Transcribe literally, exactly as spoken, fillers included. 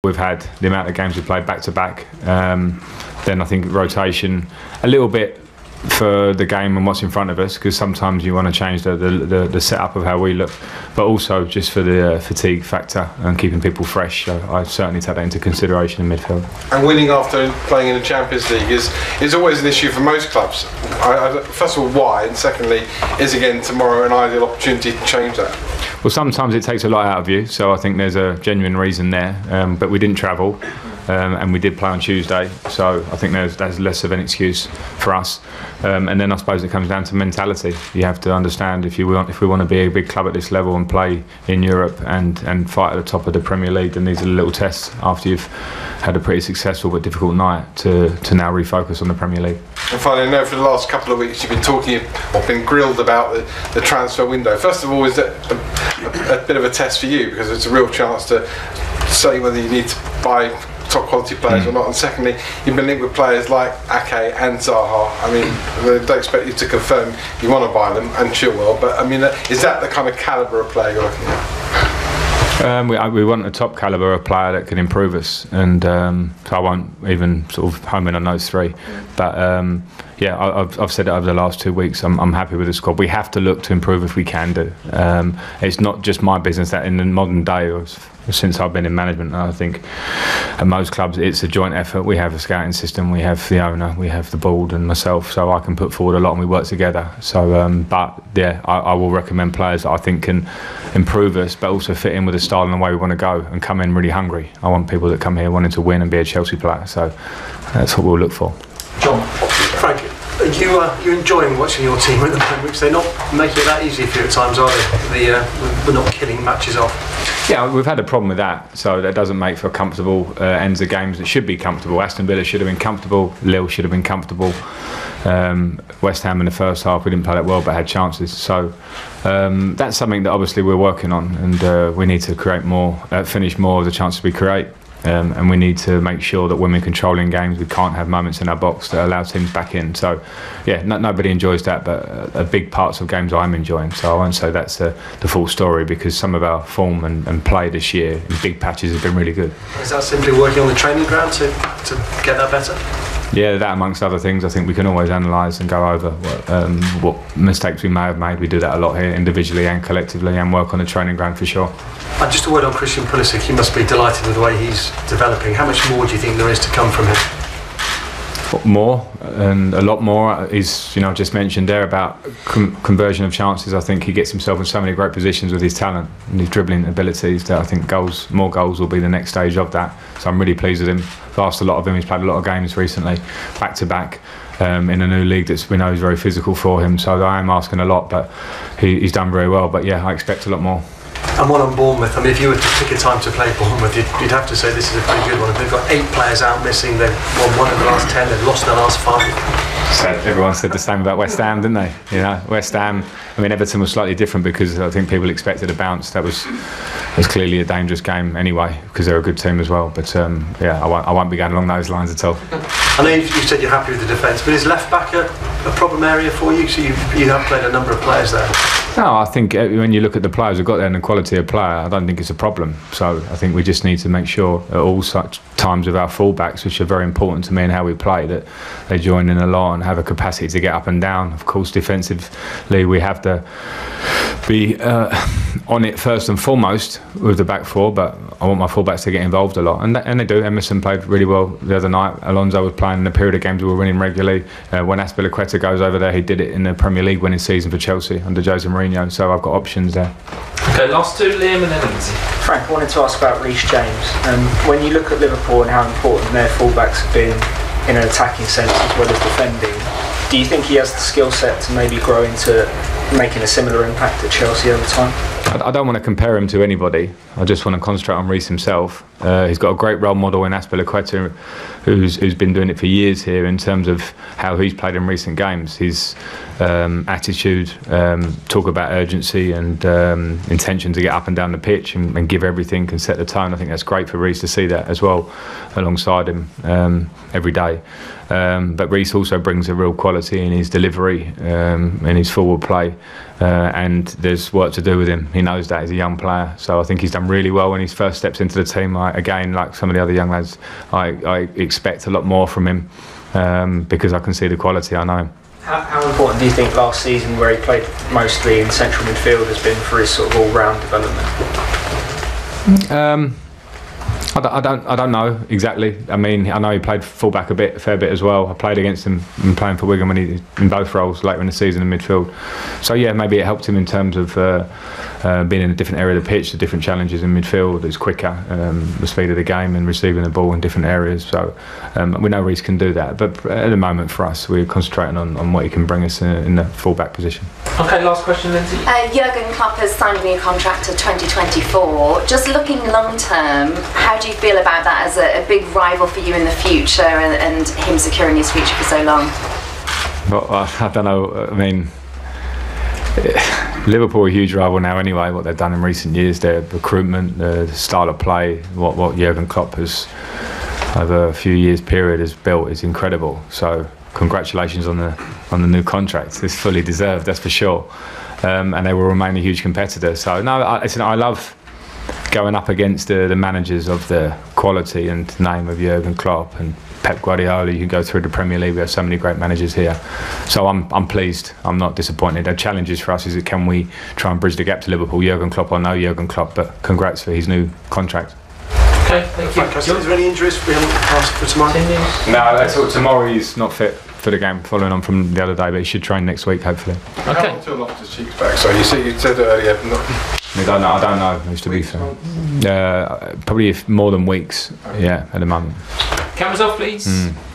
We've had the amount of games we've played back to back, um, then I think rotation a little bit for the game and what's in front of us, because sometimes you want to change the, the, the, the setup of how we look, but also just for the uh, fatigue factor and keeping people fresh. So I certainly take that into consideration in midfield. And winning after playing in the Champions League is, is always an issue for most clubs. I, I, first of all, why? And secondly, is again tomorrow an ideal opportunity to change that? Well, sometimes it takes a lot out of you, so I think there's a genuine reason there, um, but we didn't travel. Um, and we did play on Tuesday, so I think there's, there's less of an excuse for us. Um, and then I suppose it comes down to mentality. You have to understand if you want, if we want to be a big club at this level and play in Europe and, and fight at the top of the Premier League, then these are little tests after you've had a pretty successful but difficult night to, to now refocus on the Premier League. And finally, I know for the last couple of weeks you've been talking or been grilled about the, the transfer window. First of all, is that a, a, a bit of a test for you, because it's a real chance to say whether you need to buy top quality players mm. or not, and secondly, you've been linked with players like Ake and Zaha. I mean, they don't expect you to confirm you want to buy them, and Chilwell, but I mean, is that the kind of calibre of player you're looking at? Um, we, we want a top calibre of player that can improve us, and um, so I won't even sort of home in on those three. But um, yeah, I, I've, I've said it over the last two weeks. I'm, I'm happy with the squad. We have to look to improve if we can do. Um, it's not just my business. That in the modern day, or since I've been in management, I think at most clubs it's a joint effort. We have a scouting system, we have the owner, we have the board and myself, so I can put forward a lot and we work together. So, um, but yeah, I, I will recommend players that I think can improve us, but also fit in with the style and the way we want to go and come in really hungry. I want people that come here wanting to win and be a Chelsea player. So that's what we'll look for. John, Frank, are you uh, you enjoying watching your team at the moment? Because they're not making it that easy for you at times, are they? The, uh, we're not killing matches off. Yeah, we've had a problem with that, so that doesn't make for comfortable uh, ends of games that should be comfortable. Aston Villa should have been comfortable, Lille should have been comfortable. Um, West Ham in the first half, we didn't play that well but had chances. So um, that's something that obviously we're working on, and uh, we need to create more, uh, finish more of the chances we create. Um, and we need to make sure that when we're controlling games, we can't have moments in our box that allow teams back in. So, yeah, no, nobody enjoys that, but a, a big parts of games I'm enjoying. So I won't say that's the, the full story, because some of our form and, and play this year in big patches has been really good. Is that simply working on the training ground to, to get that better? Yeah, that amongst other things. I think we can always analyse and go over what, um, what mistakes we may have made. We do that a lot here, individually and collectively, and work on the training ground for sure. And just a word on Christian Pulisic. He must be delighted with the way he's developing. How much more do you think there is to come from him? More, and a lot more. He's, you know, just mentioned there about com conversion of chances. I think he gets himself in so many great positions with his talent and his dribbling abilities that I think goals, more goals will be the next stage of that. So I'm really pleased with him. I've asked a lot of him. He's played a lot of games recently, back to back, um, in a new league that we know is very physical for him. So I am asking a lot, but he, he's done very well. But yeah, I expect a lot more. And one on Bournemouth. I mean, if you were to pick a time to play Bournemouth, you'd, you'd have to say this is a pretty good one. They've got eight players out missing. They've won one in the last ten. They've lost the last five. So everyone said the same about West Ham, didn't they? You know, West Ham. I mean, Everton was slightly different because I think people expected a bounce. That was was clearly a dangerous game anyway, because they're a good team as well. But um, yeah, I won't, I won't be going along those lines at all. I know you said you're happy with the defence, but is left back a, a problem area for you? So you you have played a number of players there. No, I think when you look at the players who've got there and the quality of player, I don't think it's a problem. So I think we just need to make sure at all such times of our fullbacks, which are very important to me and how we play, that they join in a lot and have a capacity to get up and down. Of course, defensively, we have to be uh, on it first and foremost with the back four, but I want my fullbacks to get involved a lot, and, that, and they do. Emerson played really well the other night. Alonso was playing in a period of games we were winning regularly. Uh, when Azpilicueta goes over there, he did it in the Premier League winning season for Chelsea under Jose Mourinho, so I've got options there. Okay, last two, Liam and then Lindsay. Frank, I wanted to ask about Reece James. Um, when you look at Liverpool and how important their fullbacks have been in an attacking sense as well as defending, do you think he has the skill set to maybe grow into making a similar impact at Chelsea over time? I don't want to compare him to anybody. I just want to concentrate on Reece himself. Uh, he's got a great role model in Azpilicueta, who's, who's been doing it for years here in terms of how he's played in recent games. His um, attitude, um, talk about urgency and um, intention to get up and down the pitch and, and give everything and set the tone. I think that's great for Reece to see that as well alongside him um, every day. Um, but Reece also brings a real quality in his delivery, um, in his forward play, uh, and there's work to do with him. He knows that as a young player, so I think he's done done really well when he first steps into the team. I, again, like some of the other young lads, I, I expect a lot more from him um, because I can see the quality. I know him. How, how important do you think last season, where he played mostly in central midfield, has been for his sort of all-round development? Um, I don't, I don't, I don't know exactly. I mean, I know he played fullback a bit, a fair bit as well. I played against him in playing for Wigan when he in both roles later in the season in midfield. So yeah, maybe it helped him in terms of uh, uh, being in a different area of the pitch, the different challenges in midfield. It's quicker, um, the speed of the game, and receiving the ball in different areas. So um, we know Reece can do that. But at the moment, for us, we're concentrating on, on what he can bring us in, in the fullback position. Okay, last question, Lindsay. Uh, Jurgen Klopp has signed a new contract to twenty twenty-four. Just looking long term, how do you feel about that as a, a big rival for you in the future, and, and him securing his future for so long? Well, I don't know. I mean, Liverpool are a huge rival now anyway. What they've done in recent years, their recruitment, the style of play, what what Jurgen Klopp has over a few years period has built is incredible. So congratulations on the on the new contract. It's fully deserved, that's for sure. Um, and they will remain a huge competitor. So no, I, listen, I love going up against the, the managers of the quality and name of Jurgen Klopp and Pep Guardiola. You can go through the Premier League. We have so many great managers here. So I'm I'm pleased. I'm not disappointed. The challenges for us is that can we try and bridge the gap to Liverpool? Jurgen Klopp, I know Jurgen Klopp, but congrats for his new contract. Okay, thank you. Is there any injuries we haven't asked for tomorrow? No, that's all. Tomorrow he's not fit for the game, following on from the other day, but he should train next week, hopefully. How long till Loftus-Cheek's back? So you said you said earlier. Not I don't know. I don't know. Who's to be fair. Uh, probably if more than weeks. Yeah, at the moment. Cameras off, please. Mm.